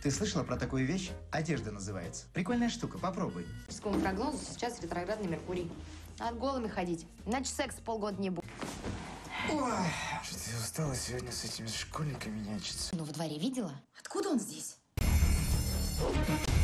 Ты слышала про такую вещь? Одежда называется. Прикольная штука, попробуй. По мужскому прогнозу сейчас ретроградный Меркурий. Надо голыми ходить, иначе секса полгода не будет. Ой, что-то я устала сегодня с этими школьниками нянчиться. Ну, во дворе видела? Откуда он здесь?